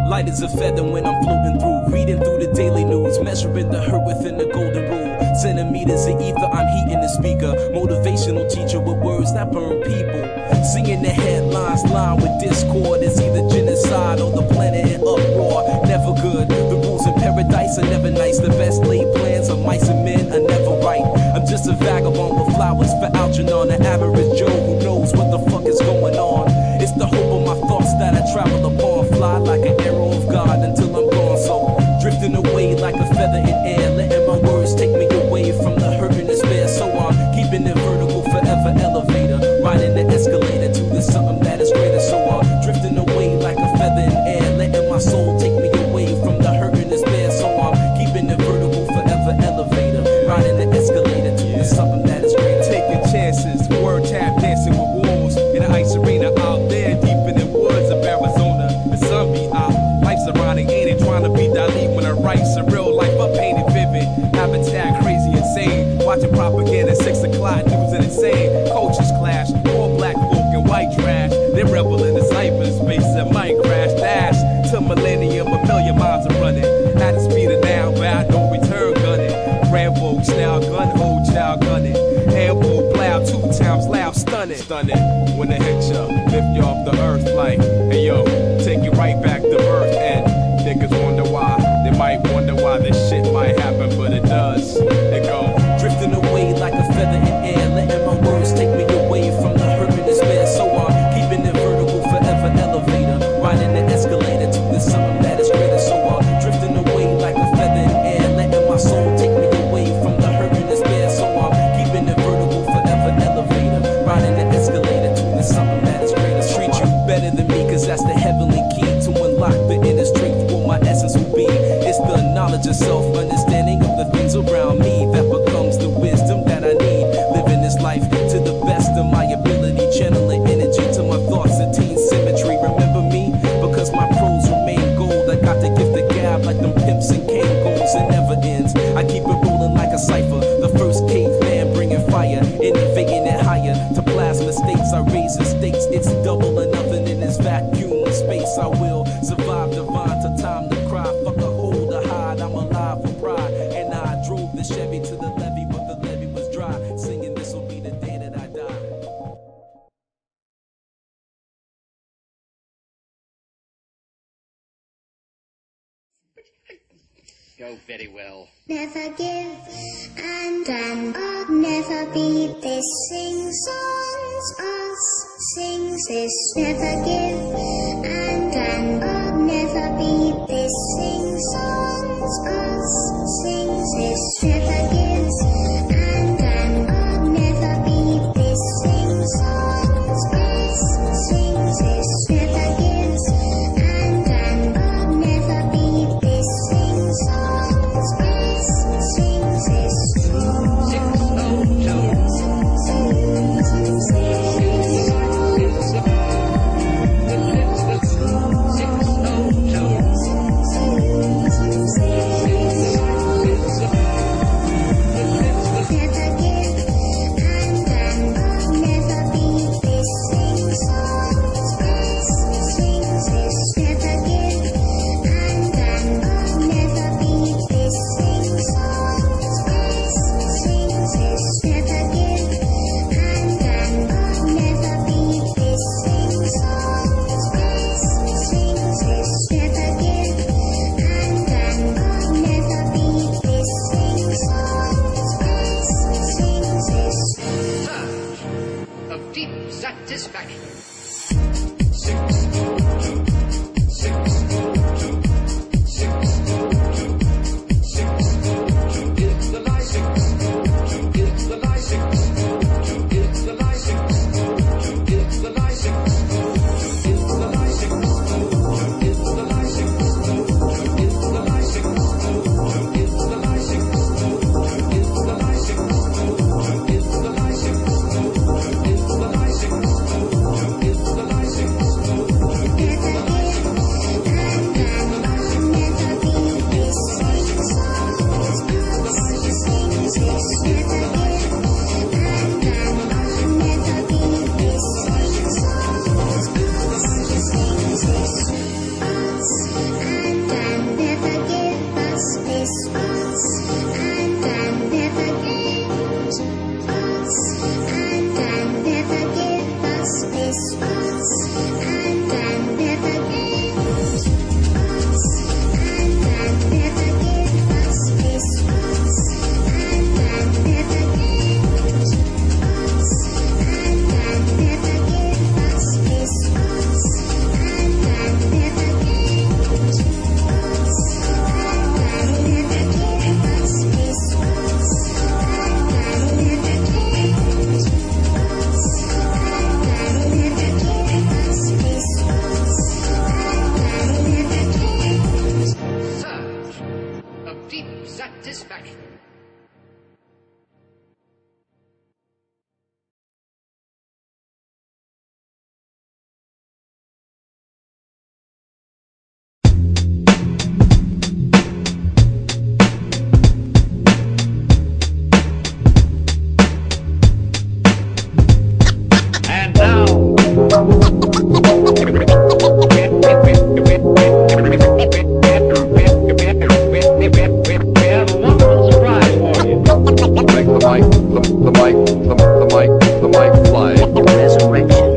Light as a feather when I'm floating through, reading through the daily news, measuring the hurt within the golden rule. Centimeters of ether, I'm heating the speaker. Motivational teacher with words that burn people. Singing the headlines, line with discord. It's either genocide or the planet in uproar. Never good. The rules in paradise are never nice. The best laid plans of mice and men are never right. I'm just a vagabond with flowers for Algernon, an average Joe who knows what the fuck is going on. It's the hope of my thoughts that I travel upon. Fly like an arrow of God until I'm gone. So drifting away like a feather in air, letting my words take me away from the hurt and despair. So I'm keeping it vertical, forever elevator, riding the escalator to the something that is greater. So I'm drifting away like a feather in air, letting my soul take me away from the hurt and despair. So I'm keeping it vertical, forever elevator, riding the escalator to the something that is greater. Taking chances, word tap dancing with wolves in an ice arena out there deep in the woods of Arizona. The sun be out, life's ironic, ain't it? Trying to be Dali when I write surreal life, I painted vivid. Habitat crazy, insane. Watching propaganda, 6 o'clock, news and insane. Cultures clash, all black folk and white trash. They rebel in the cyberspace and might crash. Dash to millennium, a million miles are running. At the speed of now, bound no return gunning. Rambo style, gun hold, child gunning. Ambo plow, 2 times loud, stunning. Stunning, when they hit ya, lift you off the earth like, hey yo, take you right back to birth. And niggas wonder why, they might wonder why this shit might happen, but it does. It go drifting away like a feather in air, letting my words take me away from the hurt and despair. So I'm keeping it vertical, forever elevator, riding the escalator to the something that is greater. So I'm drifting away like a feather in air, letting my soul take me away from the hurt and despair. So I'm keeping it vertical, forever elevator, riding the escalator to the something that is greater. Treat you better than me, cause that's the heavenly key to unlock the inner strength for my essence will be. It's the knowledge of self, understanding of the things around me that becomes the wisdom that I need. Living this life to the best of my ability, channeling energy to my thoughts, attain symmetry. Remember me, because my prose remain gold. I got the gift of gab like them pimps and cane goals. It never ends, I keep it rolling like a cipher. The first caveman bringing fire, innovating it higher to plasma states. I raise the stakes, it's double or nothing in this vacuum of space. I will survive divine to time to cry. Fuck a hold to hide, I'm alive for pride. And I drove the Chevy to the levee, but the levee was dry. Singing this will be the day that I die. Go very well. Never give and I'll never be this. Sing songs, us sings this. Never give and I'll never be this. Sing songs, us sings this. Never give and I'll never be this. Sing songs, us sings this. Never give and I'll never be this. Sing songs, us sings this. 602. satisfaction. And now, we have a wonderful surprise for you. Make the mic fly. Resurrection.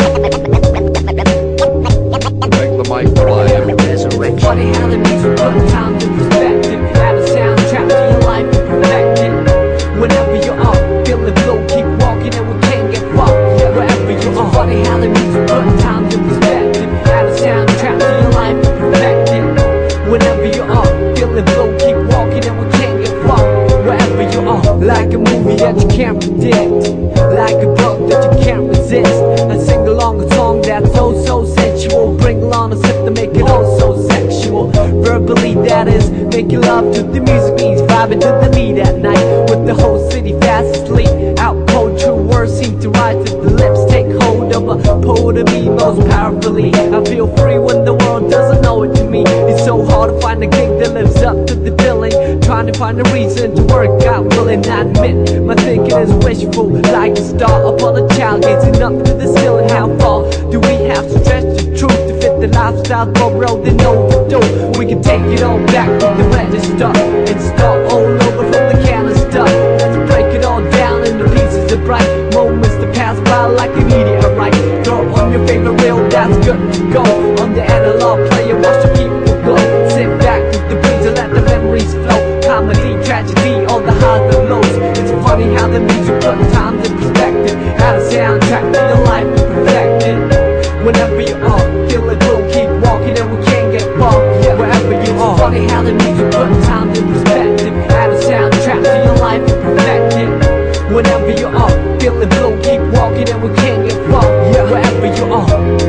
Make the mic fly. Resurrection. Funny how the music put time to perspective. Add a soundtrack to your life and perfect it. Whenever you are feeling low, keep walking and we can't get far. Wherever you are. Funny how the music put time to perspective. Add a soundtrack to your life and perfect it. Whenever you are feeling low, keep walking and we can't get far. Wherever you are. Like a movie that you can't predict. Like a book that you can't resist. And sing along a song that's so sensual. Bring along a sip to make it all so sexual. Verbally that is making love to the music means vibing to the beat at night. With the whole city fast asleep. Out cold true words seem to rise to the lips. Take hold of a poet of me most powerfully. I feel free when the world doesn't know it to me. It's so hard to find a gig that lives up to the billing. Trying to find a reason to work out, willing I admit my thinking is wishful. Like a star upon a child gazing up to the ceiling. How far do we have to stretch the truth to fit the lifestyle for road and overdue? We can take it all back with the register and start all over from the canister. Let's break it all down into pieces of bright moments to pass by like a meteorite. Throw on your favorite reel, that's good to go. On the analog player, watch the people glow. Sit back with the breeze and let the memories flow. Comedy, tragedy, all the highs and lows. It's funny how the music put times in perspective. Add a soundtrack to your life and perfect it. Whenever you are feeling low, keep walking and we can't get far. Wherever you are. It's funny how the music put times in perspective. Add a soundtrack to your life and perfect it. Whenever you are feeling low, keep walking and we can't get far. Wherever you are.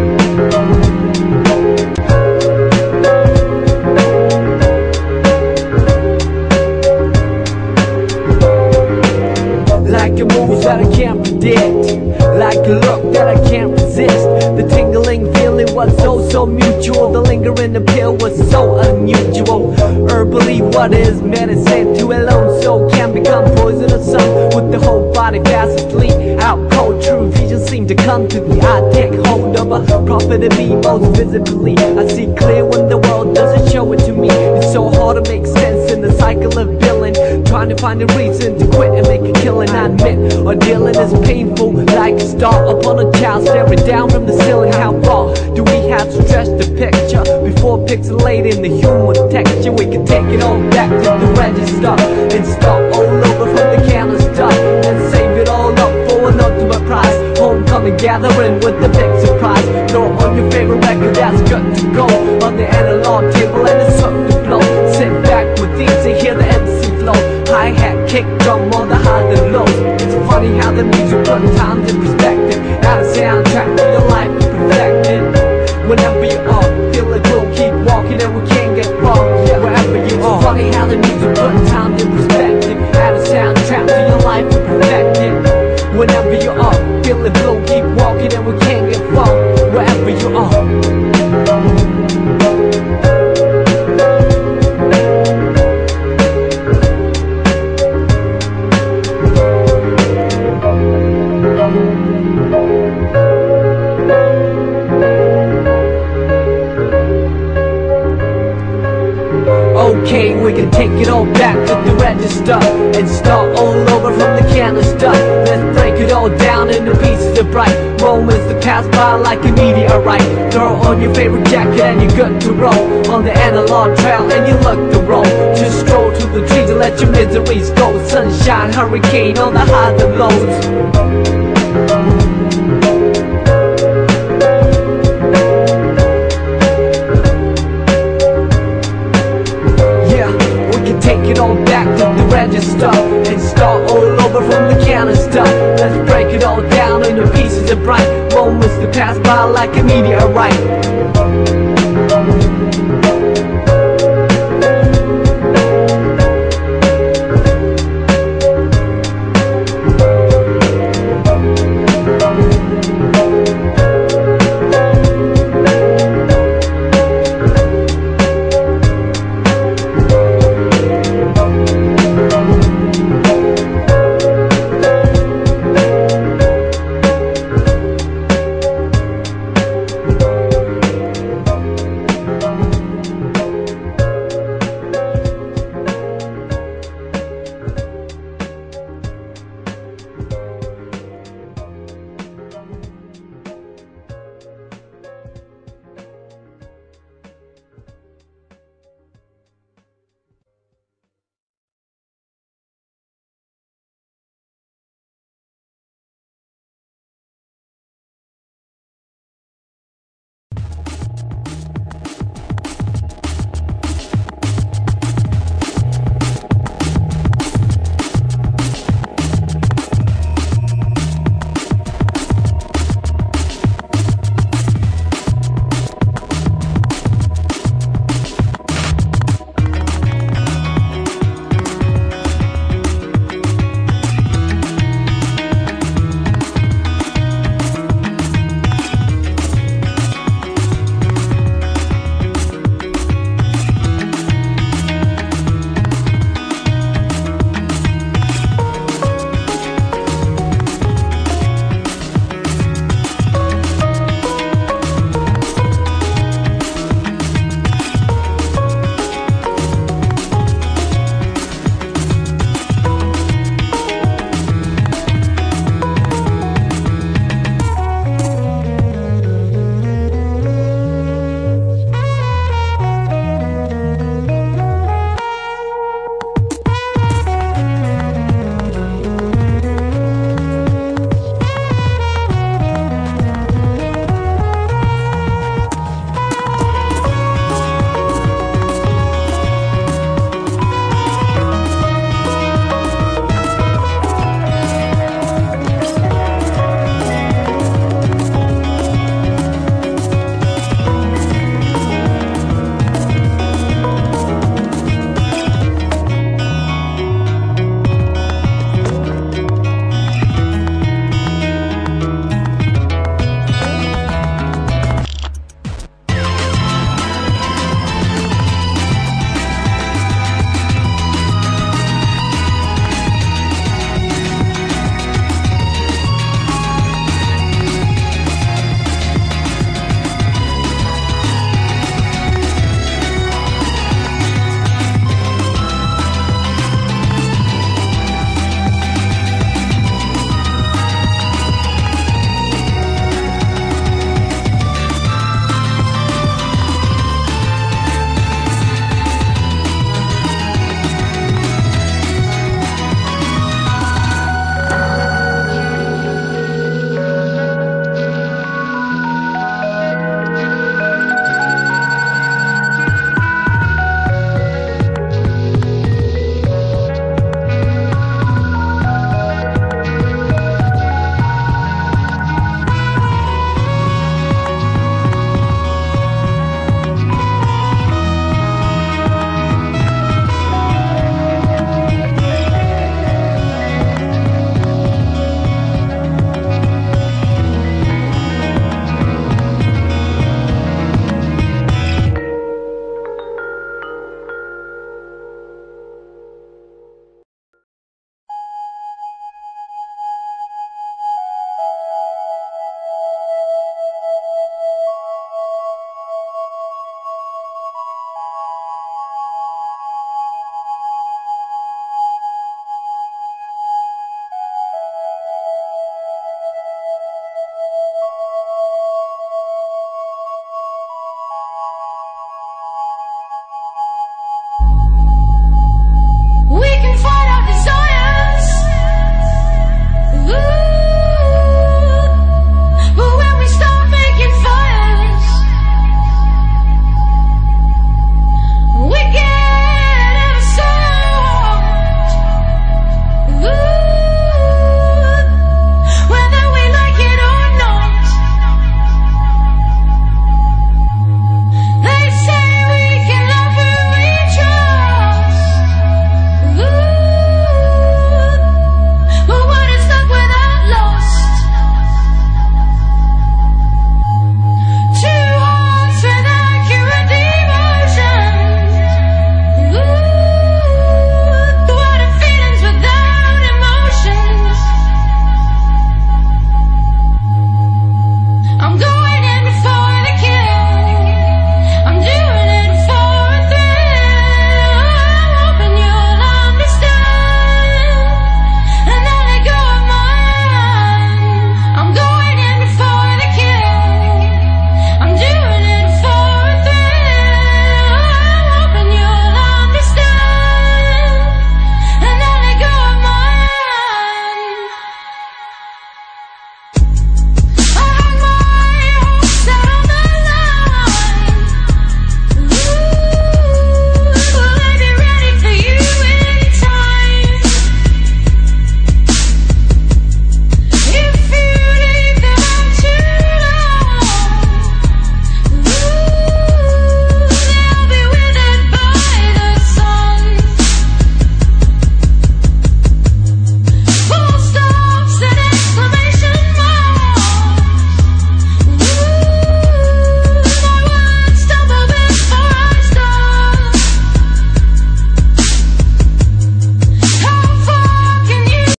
Like a move that I can't predict. Like a look that I can't resist. The tingling feeling was so mutual. The lingering appeal was so unusual. Herbally what is medicine to a lone soul can become poisonous. Some with the whole body fast asleep. Out cold true visions seem to come to me. I take hold of a prophet of me most visibly. I see clear when the world doesn't show it to me. It's so hard to make sense in the cycle of billing. Trying to find a reason to quit and make a killing. I admit ordealing is painful. Like a star upon a child staring down from the ceiling. How far do we have to stretch the picture before pixelating the human texture? We can take it all back to the register and start all over from the canister and save it all up for an ultimate prize. Homecoming gathering with the big surprise. Throw on your favorite record that's good to go on the analog table and it's up to blow. Sit back with these and hear the MC flow. Hi-hat, kick, drum on the highs and lows. It's funny how the music put times in perspective. Add a soundtrack to your life and perfect it. Whenever you are feeling low, keep walking and we can't get far. Wherever you are. It's funny how the music put times in perspective. Add a soundtrack to your life and perfect it. Whenever you are feeling low, keep walking and we can't get far. Wherever you are. Okay, we can take it all back to the register and start all over from the canister. Let's break it all down into pieces of bright moments that pass by like a meteorite. Throw on your favorite jacket and you're good to roll on the analog trail and you look to roll. Just stroll to the trees and let your miseries go. Sunshine, hurricane on the highs and lows. Take it all back to the register and start all over from the canister. Let's break it all down into pieces of bright moments that pass by like a meteorite.